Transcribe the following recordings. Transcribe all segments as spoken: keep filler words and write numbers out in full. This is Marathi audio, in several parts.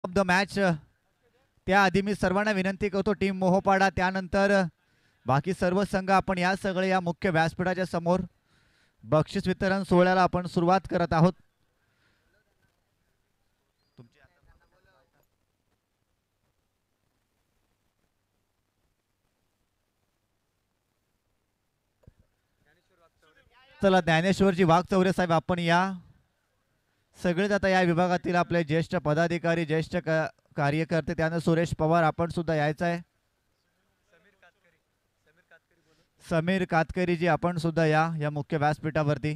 Of the match. त्याआधी मी सर्वांना विनंती करतो टीम मोहोपाडा त्यानंतर बाकी सर्व संघ आपण या सगळे या मुख्य व्यासपीठाच्या समोर बक्षीस वितरण सोहळ्याला आपण सुरुवात करत आहोत. चला ज्ञानेश्वरजी वाघचौरे साहेब आपण या सगळेच आता या विभागातील आपले ज्येष्ठ पदाधिकारी ज्येष्ठ कार्यकर्ते त्यानंतर सुरेश पवार आपण सुद्धा यायचं आहे. समीर कातकरी जी आपण सुद्धा या या मुख्य व्यासपीठावरती.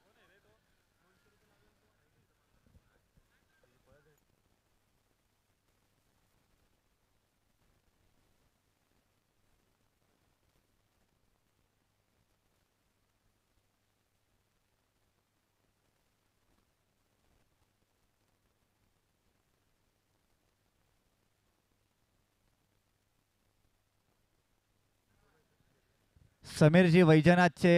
समीरजी वैजनाथचे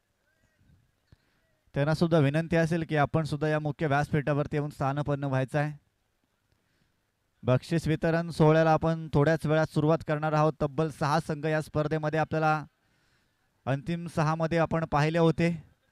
त्यांना सुद्धा विनंती असेल की आपण सुद्धा या मुख्य व्यासपीठावरती येऊन स्थानपन्न व्हायचं आहे. बक्षीस वितरण सोहळ्याला आपण थोड्याच वेळात सुरुवात करणार आहोत. तब्बल सहा संघ या स्पर्धेमध्ये आपल्याला अंतिम सहा मध्ये आपण पाहिले होते.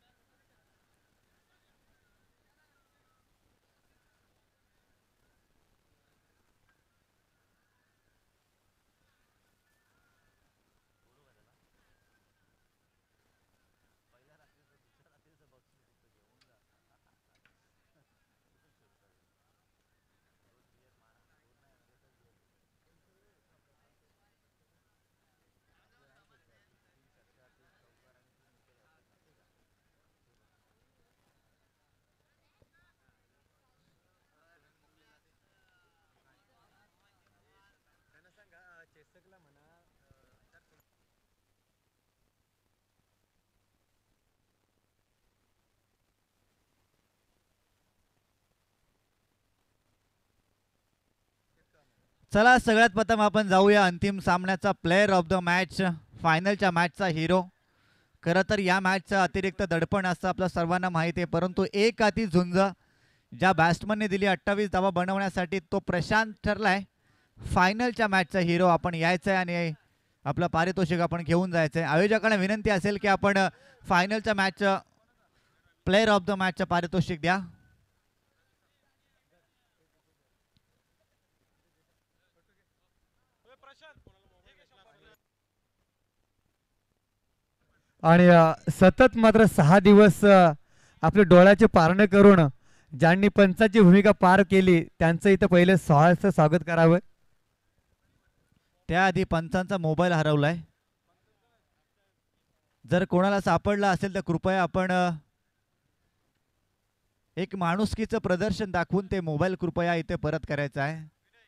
चला सगळ्यात प्रथम आपण जाऊया अंतिम सामन्याचा प्लेयर ऑफ द मॅच. फायनलच्या मॅचचा हिरो. खरं तर या मॅचचा अतिरिक्त दडपण असं आपल्या सर्वांना माहिती आहे, परंतु एक हाती झुंज ज्या बॅट्समनने दिली अठ्ठावीस धावा बनवण्यासाठी तो प्रशांत ठरलाय फायनलच्या मॅचचा हिरो. आपण यायचं आहे आणि आपलं पारितोषिक आपण घेऊन जायचं आहे. आयोजकांना विनंती असेल की आपण फायनलच्या मॅच प्लेयर ऑफ द मॅचचं पारितोषिक द्या. आणि सतत मात्र सहा दिवस आपले डोळ्याचे पारणे करून ज्यांनी पंचाची भूमिका पार केली त्यांचं इथं पहिले सहर्ष स्वागत करावं. त्याआधी पंचांचा मोबाईल हरवलाय. जर कोणाला सापडला असेल तर कृपया आपण एक माणुसकीचं प्रदर्शन दाखवून ते मोबाईल कृपया इथे परत करायचं आहे.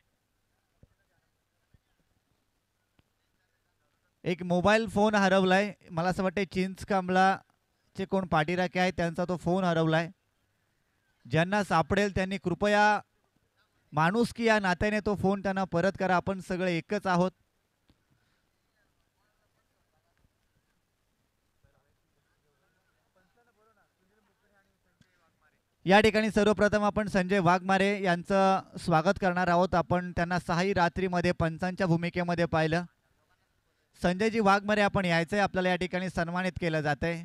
एक मोबाईल फोन हरवलाय. मला असं वाटतं चिंचकांबलाचे कोण पाठीराखे आहेत त्यांचा तो फोन हरवलाय. ज्यांना सापडेल त्यांनी कृपया माणुसकी या नात्याने तो फोन त्यांना परत करा. आपण सगळे एकच आहोत. या ठिकाणी सर्वप्रथम आपण संजय वाघमारे यांचं स्वागत करणार आहोत. आपण त्यांना सहाही रात्रीमध्ये पंचांच्या भूमिकेमध्ये पाहिलं. संजयजी वाघमारे आपण यायचंय. आपल्याला या ठिकाणी सन्मानित केलं जातंय.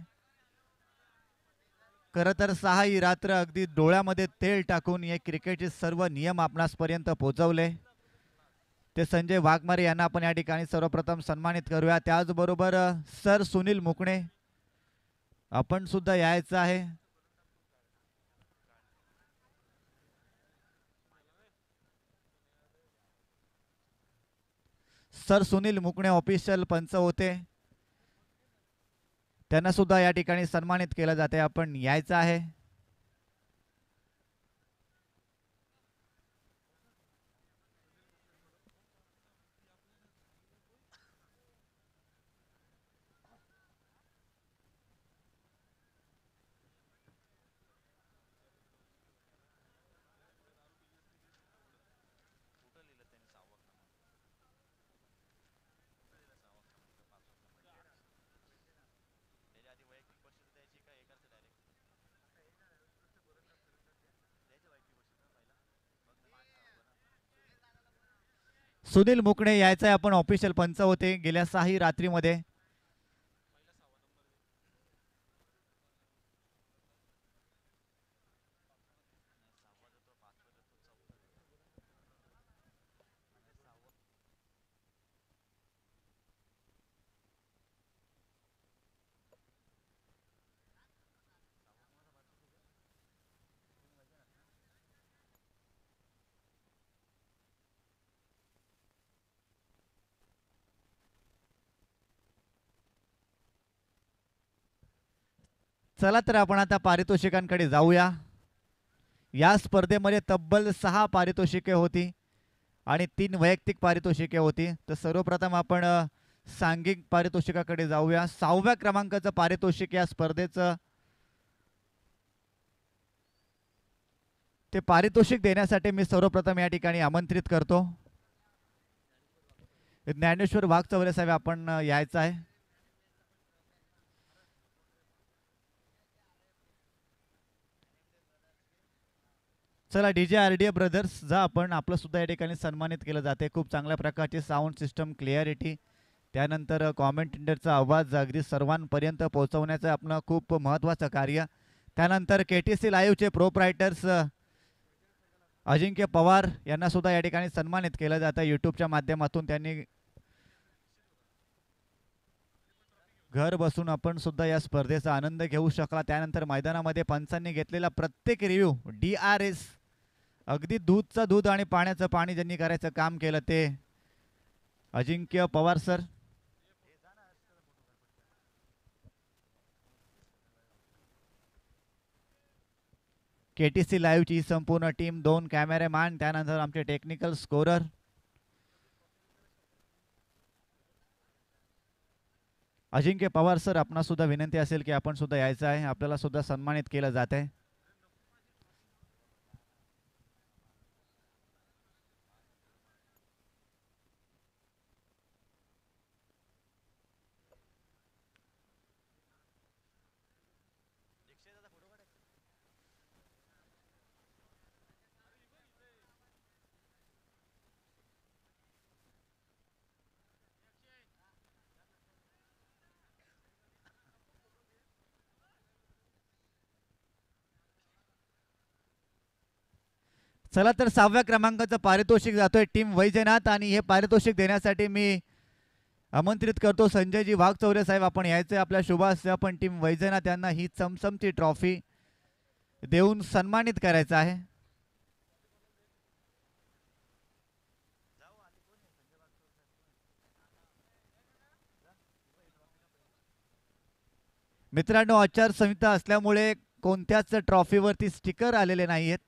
खरं तर सहाही रात्र अगदी डोळ्यामध्ये तेल टाकून हे क्रिकेटचे सर्व नियम आपणासपर्यंत पोहोचवले ते संजय वाघमारे यांना आपण या ठिकाणी सर्वप्रथम सन्मानित करूया. त्याचबरोबर सर सुनील मुकणे आपण सुद्धा यायचं आहे. सर सुनील मुकणे ऑफिशियल पंच होते. त्यांना सुद्धा या ठिकाणी सन्मानित केलं जाते. आपण यायचं आहे. सुनील मुकणे यायचा आहे, आपण ऑफिशियल पंच होते गेल्या सहा रात्रीमध्ये. चला तर आपण आता पारितोषिकांकडे जाऊया. या स्पर्धेमध्ये तब्बल सहा पारितोषिके होती आणि तीन वैयक्तिक पारितोषिके होती. तर सर्वप्रथम आपण अ, सांघिक पारितोषिकाकडे जाऊया. सहाव्या क्रमांकाचं पारितोषिक या स्पर्धेचं. ते पारितोषिक देण्यासाठी मी सर्वप्रथम या ठिकाणी आमंत्रित करतो ज्ञानेश्वर वाघचौरे साहेब, आपण अ, यायचं आहे. चला डीजे आरडीए ब्रदर्स जा, आपण आपलं सुद्धा या ठिकाणी सन्मानित केलं जाते. खूप चांगल्या प्रकारची साऊंड सिस्टम, क्लिअरिटी, त्यानंतर कॉमेंटेटरचा आवाज अगदी सर्वांपर्यंत पोहोचवण्याचं आपलं खूप महत्त्वाचं कार्य. त्यानंतर के टी सी लाईव्हचे प्रोप्रायटर्स अजिंक्य पवार यांना सुद्धा या ठिकाणी सन्मानित केलं जातं. यूट्यूबच्या माध्यमातून त्यांनी घर बसून आपण सुद्धा या स्पर्धेचा आनंद घेऊ शकला. त्यानंतर मैदानामध्ये पंचांनी घेतलेला प्रत्येक रिव्ह्यू, डी आर एस, अगदी दूधचं दूध आणि पाण्याचं पाणी ज्यांनी करायचं काम केलं ते Ajinkya Pawar sir. K T C लाईव्हची संपूर्ण टीम, दोन कॅमेरामॅन, त्यानंतर आमचे technical scorer Ajinkya Pawar sir. आपणा सुद्धा विनंती असेल की आपण सुद्धा यायचं आहे, आपल्याला सुद्धा सन्मानित केलं जात आहे. चला तर सहाव्या क्रमांकाचं पारितोषिक जातोय टीम वैजनाथ आणि हे पारितोषिक देण्यासाठी मी आमंत्रित करतो संजयजी वाघचौरे साहेब, आपण यायचे आपल्या शुभास. आपण टीम वैजनाथ यांना ही चमचमती ट्रॉफी देऊन सन्मानित करायचं आहे. मित्रांनो, आचारसंहिता असल्यामुळे कोणत्याच ट्रॉफीवरती स्टिकर आलेले नाही आहेत.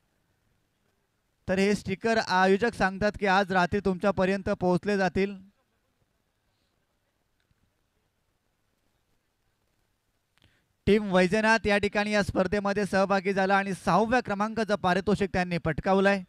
तर हे स्टिकर आयोजक सांगतात की आज रात्री तुमच्यापर्यंत पोहोचले जातील. टीम वैजनाथ या ठिकाणी या स्पर्धेमध्ये सहभागी झाला आणि सहाव्या क्रमांकाचं पारितोषिक त्यांनी पटकावलंय.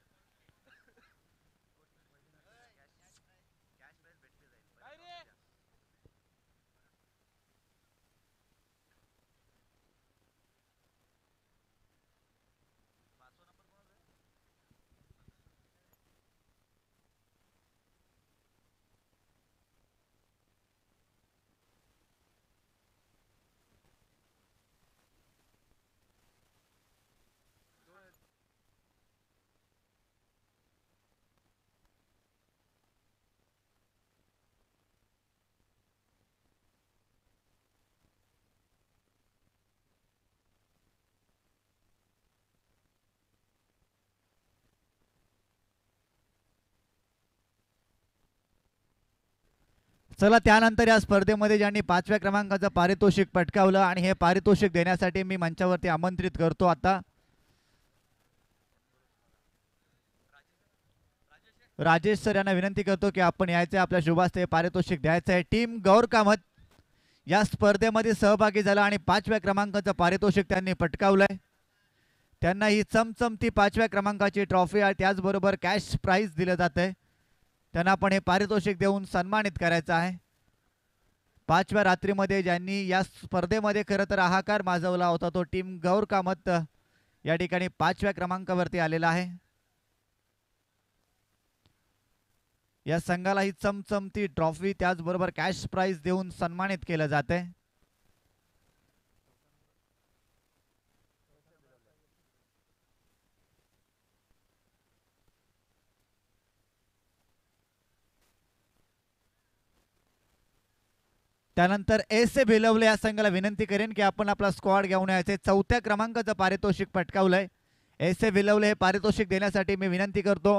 चला, त्यानंतर या स्पर्धेमध्ये ज्यांनी पाचव्या क्रमांकाचं पारितोषिक पटकावलं आणि हे पारितोषिक देण्यासाठी मी मंचावरती आमंत्रित करतो आता राजेश सर यांना विनंती करतो की आपण यायचे, आपल्या शुभास्ते पारितोषिक द्यायचं आहे. टीम गौर कामत या स्पर्धेमध्ये सहभागी झाला आणि पाचव्या क्रमांकाचं पारितोषिक त्यांनी पटकावलंय. त्यांना ही चमचमती पाचव्या क्रमांकाची ट्रॉफी आहे, त्याचबरोबर कॅश प्राइज दिलं जात आहे. त्यांना आपण हे पारितोषिक देऊन सन्मानित करायचं आहे. पाचव्या रात्रीमध्ये ज्यांनी या स्पर्धेमध्ये खरं तर हाहाकार माजवला होता तो टीम गौर कामत या ठिकाणी पाचव्या क्रमांकावरती आलेला आहे. या संघाला ही चमचमती ट्रॉफी त्याचबरोबर कॅश प्राइज देऊन सन्मानित केलं जाते. त्यानंतर एस ए भिलवले या संघाला विनंती करेन की आपण आपला स्क्वॉड घेऊन यायचे. चौथ्या क्रमांकाचं पारितोषिक पटकावलंय. एस ए भिलवले हे पारितोषिक देण्यासाठी मी विनंती करतो.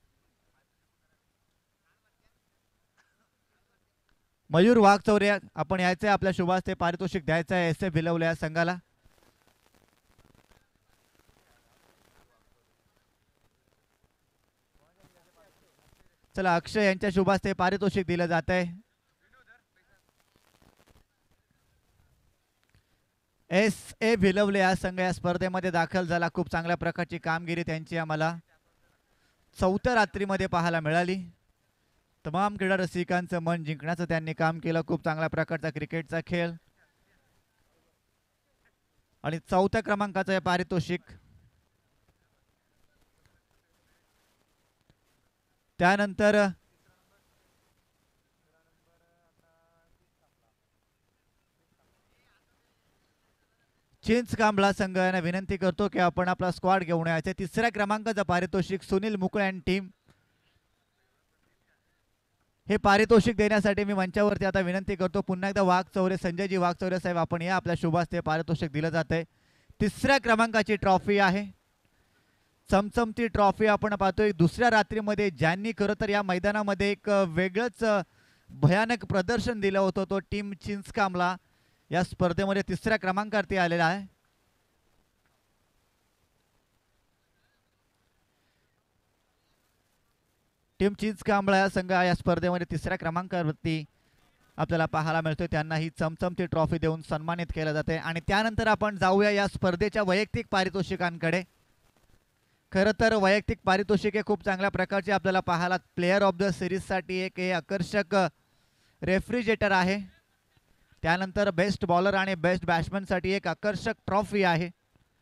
मयूर वाघचौरे आपण यायचे, आपल्या शुभास्ते पारितोषिक द्यायचं आहे एस ए भिलवले या संघाला. चला अक्षय यांच्या शुभास्ते पारितोषिक दिलं जात आहे. एस ए भिलवले या संघ या स्पर्धेमध्ये दाखल झाला. खूप चांगल्या प्रकारची कामगिरी त्यांची आम्हाला चौथ्या रात्रीमध्ये पाहायला मिळाली. तमाम क्रीडा रसिकांचं मन जिंकण्याचं त्यांनी काम केलं. खूप चांगल्या प्रकारचा क्रिकेटचा खेळ आणि चौथ्या क्रमांकाचं हे पारितोषिक. त्यानंतर चिंचकांबळा संघ यांना विनंती करतो की आपण आपला स्क्वॉड घेऊन यायचे. तिसऱ्या क्रमांकाचं पारितोषिक सुनील मुकळे आणि टीम. हे पारितोषिक देण्यासाठी मी मंचावरती आता विनंती करतो पुन्हा एकदा वाघचौरे, संजयजी वाघचौरे साहेब आपण या. आपल्या शुभास्ते पारितोषिक दिलं जात आहे. तिसऱ्या क्रमांकाची ट्रॉफी आहे. चमचमती ट्रॉफी आपण पाहतोय. दुसऱ्या रात्रीमध्ये ज्यांनी खरं तर या मैदानामध्ये एक वेगळंच भयानक प्रदर्शन दिलं होतं तो टीम चिंचकांबळा या स्पर्धेमध्ये तिसऱ्या क्रमांकावरती आलेला आहे. टीम चिंचकांबळा या संघ या स्पर्धेमध्ये तिसऱ्या क्रमांकावरती आपल्याला पाहायला मिळतोय. त्यांना ही चमचमती ट्रॉफी देऊन सन्मानित केलं जाते. आणि त्यानंतर आपण जाऊया या स्पर्धेच्या वैयक्तिक पारितोषिकांकडे. खरं तर वैयक्तिक पारितोषिक हे खूप चांगल्या प्रकारचे आपल्याला पाहायला. प्लेयर ऑफ द सिरीजसाठी एक हे आकर्षक रेफ्रिजरेटर आहे. त्यानंतर बेस्ट बॉलर आणि बेस्ट बॅट्समनसाठी एक आकर्षक ट्रॉफी आहे.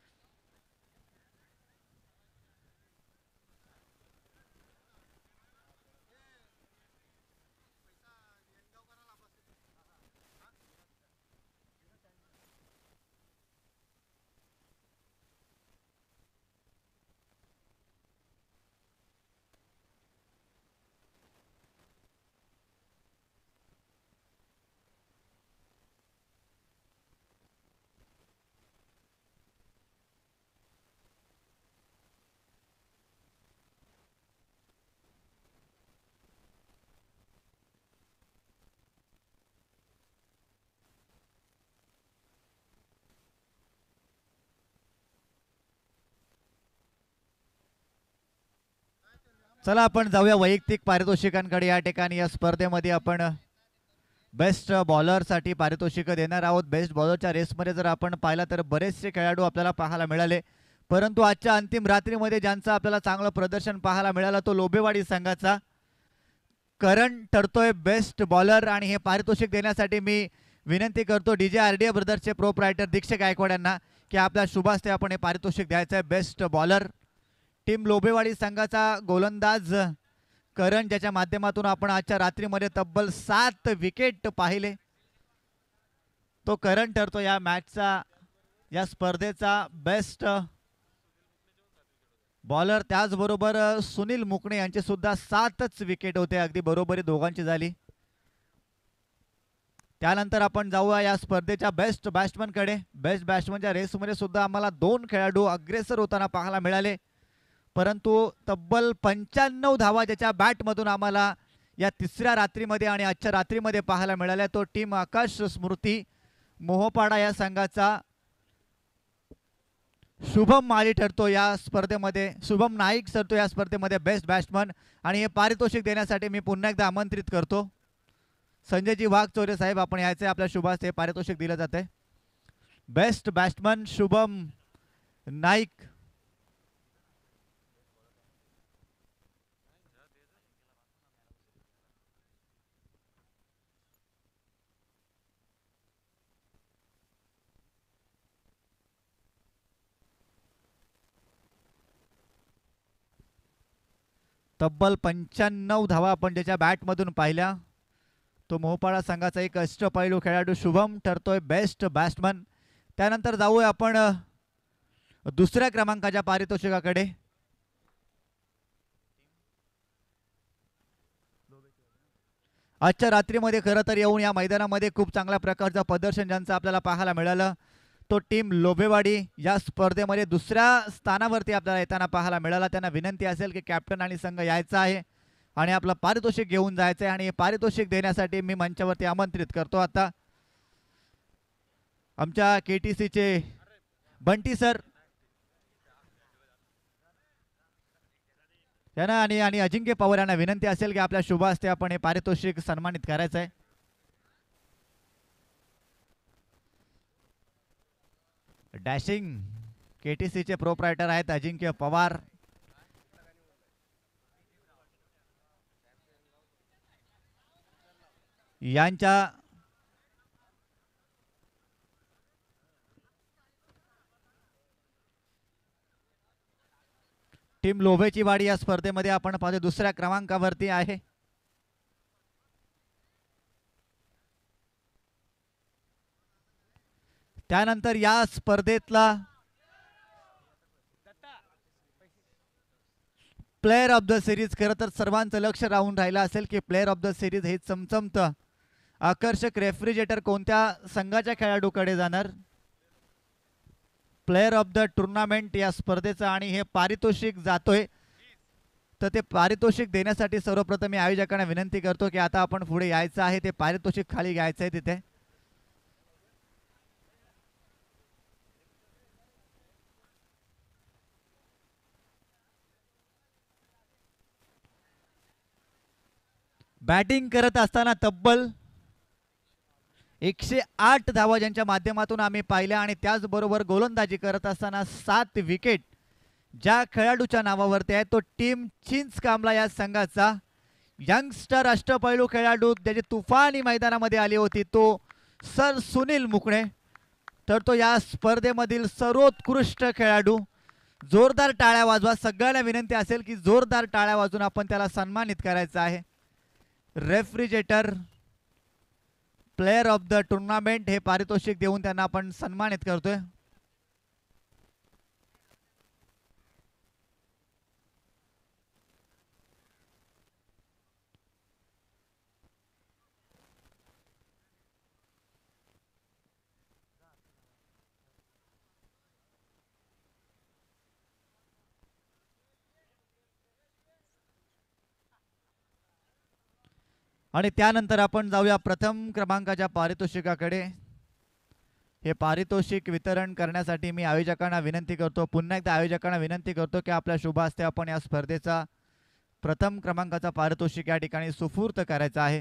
चला आपण जाऊया वैयक्तिक पारितोषिकांकडे. या ठिकाणी या स्पर्धेमध्ये आपण बेस्ट बॉलरसाठी पारितोषिक देणार आहोत. बेस्ट बॉलरच्या रेसमध्ये जर आपण पाहिलं तर बरेचसे खेळाडू आपल्याला पाहायला मिळाले, परंतु आजच्या अंतिम रात्रीमध्ये ज्यांचं आपल्याला चांगलं प्रदर्शन पाहायला मिळालं तो लोबेवाडी संघाचा करण ठरतोय बेस्ट बॉलर. आणि हे पारितोषिक देण्यासाठी मी विनंती करतो D J R D A ब्रदर्सचे प्रोप्रायटर दीक्षक गायकवाड यांना की आपल्या शुभास्ते आपण हे पारितोषिक द्यायचं आहे. बेस्ट बॉलर टीम लोबेवाडी संघाचा गोलंदाज करण, ज्याच्या माध्यमातून आपण आजच्या रात्रीमध्ये तब्बल सात विकेट पाहिले, तो करण ठरतो या मॅचचा या स्पर्धेचा बेस्ट बॉलर. त्याचबरोबर सुनील मुकणे यांचे सुद्धा सातच विकेट होते, अगदी बरोबरी दोघांची झाली. त्यानंतर आपण जाऊया या स्पर्धेच्या बेस्ट बॅट्समनकडे. बेस्ट बॅट्समनच्या रेसमध्ये सुद्धा आम्हाला दोन खेळाडू अग्रेसर होताना पाहायला मिळाले, परंतु तब्बल पंच्याण्णव धावा ज्याच्या बॅटमधून आम्हाला या तिसऱ्या रात्रीमध्ये आणि आजच्या रात्रीमध्ये पाहायला मिळाल्या तो टीम आकाश स्मृती मोहपाडा या संघाचा शुभम माळी ठरतो या स्पर्धेमध्ये. शुभम नाईक ठरतो या स्पर्धेमध्ये बेस्ट बॅट्समन. आणि हे पारितोषिक देण्यासाठी मी पुन्हा एकदा आमंत्रित करतो संजयजी वाघचौरे साहेब आपण यायचे. आपल्या शुभास्ते पारितोषिक दिलं जाते. Best batsman Shubham Naik. तब्बल पंच्याण्णव धावा आपण त्याच्या बॅटमधून पाहिल्या. तो मोहपाडा संघाचा एक अष्टपैलू खेळाडू शुभम ठरतोय बेस्ट बॅट्समन. त्यानंतर जाऊया आपण दुसऱ्या क्रमांकाच्या पारितोषिकाकडे. आजच्या रात्रीमध्ये खरं तर येऊन या मैदानामध्ये खूप चांगल्या प्रकारचं प्रदर्शन ज्यांचं आपल्याला पाहायला मिळालं तो टीम लोभेवाडी या स्पर्धेमध्ये दुसऱ्या स्थानावरती आपल्याला येताना पाहायला मिळाला. त्यांना विनंती असेल की कॅप्टन आणि संघ यायचा आहे आणि आपलं पारितोषिक घेऊन जायचं आहे आणि हे पारितोषिक देण्यासाठी मी मंचावरती आमंत्रित करतो आता आमच्या के टी सीचे बंटी सर त्यांना आणि आणि अजिंक्य पवार यांना विनंती असेल की आपल्या शुभ हस्ते आपण हे पारितोषिक सन्मानित करायचं आहे. डॅशिंग के टी सीचे प्रोप्रायटर आहेत अजिंक्य पवार. यांच्या टीम लोभेची वाडी या स्पर्धेमध्ये आपण पाहतो दुसऱ्या क्रमांकावरती आहे. त्यानंतर या स्पर्धेतला प्लेयर ऑफ द सिरीज खरं तर सर्वांचं लक्ष राहून राहिलं असेल की प्लेयर ऑफ द सिरीज हे चमचमतं आकर्षक रेफ्रिजरेटर कोणत्या संघाच्या खेळाडूकडे जाणार. प्लेयर ऑफ द टुर्नामेंट या स्पर्धेचं आणि हे पारितोषिक जातोय तर ते पारितोषिक देण्यासाठी सर्वप्रथम मी आयोजकांना विनंती करतो की आता आपण पुढे यायचं आहे. ते पारितोषिक खाली घ्यायचं आहे तिथे. बॅटिंग करत असताना तब्बल एकशे आठ धावा ज्यांच्या माध्यमातून आम्ही पाहिल्या आणि त्याचबरोबर गोलंदाजी करत असताना सात विकेट ज्या खेळाडूच्या नावावरती आहे तो टीम चिंच कामला या संघाचा यंगस्टर अष्टपैलू खेळाडू ज्याची तुफानी मैदानामध्ये आली होती तो सर सुनील मुकणे. तर तो या स्पर्धेमधील सर्वोत्कृष्ट खेळाडू. जोरदार टाळ्या वाजवा. सगळ्यांना विनंती असेल की जोरदार टाळ्या वाजून आपण त्याला सन्मानित करायचं आहे. Refrigerator player of the tournament हे पारितोषिक देऊन त्यांना आपण सन्मानित करतोय. आणि त्यानंतर आपण जाऊया प्रथम क्रमांकाच्या पारितोषिकाकडे. हे पारितोषिक वितरण करण्यासाठी मी आयोजकांना विनंती करतो पुन्हा एकदा आयोजकांना विनंती करतो की आपल्या शुभ हस्ते आपण या स्पर्धेचा प्रथम क्रमांकाचा पारितोषिक या ठिकाणी सुपूर्त करायचा आहे.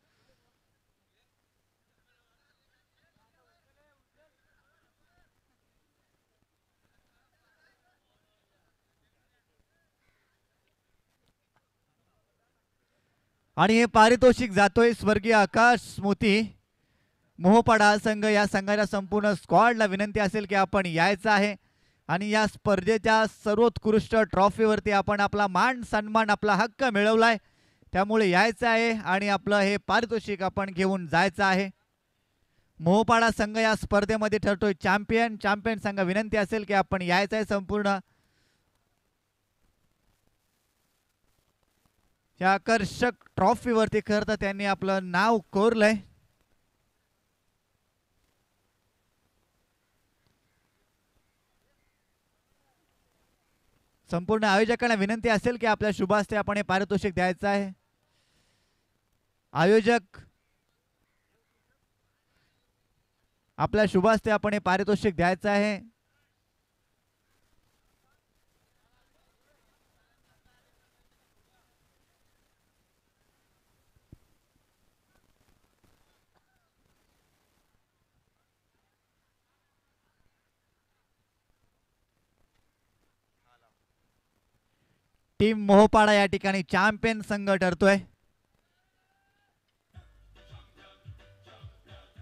आणि हे पारितोषिक जातोय स्वर्गीय आकाश मोती मोहपाडा संघ या संघाच्या संपूर्ण स्क्वॉडला विनंती असेल की आपण यायचं आहे आणि या स्पर्धेच्या सर्वोत्कृष्ट ट्रॉफीवरती आपण आपला मान सन्मान आपला हक्क मिळवलाय त्यामुळे यायचं आहे आणि आपलं हे पारितोषिक आपण घेऊन जायचं आहे. मोहपाडा संघ या स्पर्धेमध्ये ठरतोय चॅम्पियन. चॅम्पियन संघ विनंती असेल की आपण यायचं आहे संपूर्ण या आकर्षक ट्रॉफीवरती खरं तर त्यांनी आपलं नाव कोरलंय. संपूर्ण आयोजकांना विनंती असेल की आपल्या शुभ हस्ते आपण हे पारितोषिक द्यायचं आहे. आयोजक आपल्या शुभ हस्ते आपण हे पारितोषिक द्यायचं आहे. टीम मोहपाडा या ठिकाणी चॅम्पियन संघ ठरतोय.